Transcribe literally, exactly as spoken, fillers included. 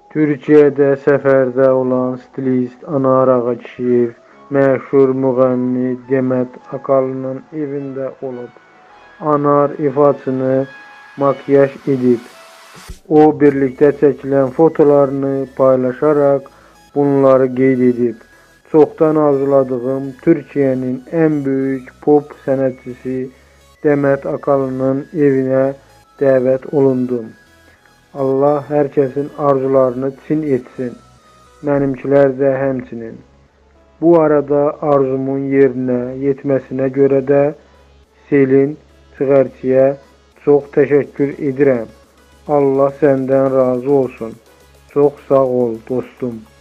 Türkiyədə səfərdə olan stilist Anar Ağakişiyev məşhur müğənni Demet Akalının evində olub. Anar ifaçını makyaj edib. O, birlikdə çəkilən fotolarını paylaşaraq bunları qeyd edib. Çoxdan arzuladığım Türkiyənin ən böyük pop sənətçisi Demet Akalının evinə dəvət olundum. Allah hər kəsin arzularını çin etsin. Mənimkilər də həmçinin. Bu arada arzumun yerinə yetməsinə görə də Selin Çıxarçıya çox təşəkkür edirəm. Allah səndən razı olsun. Çox sağ ol dostum.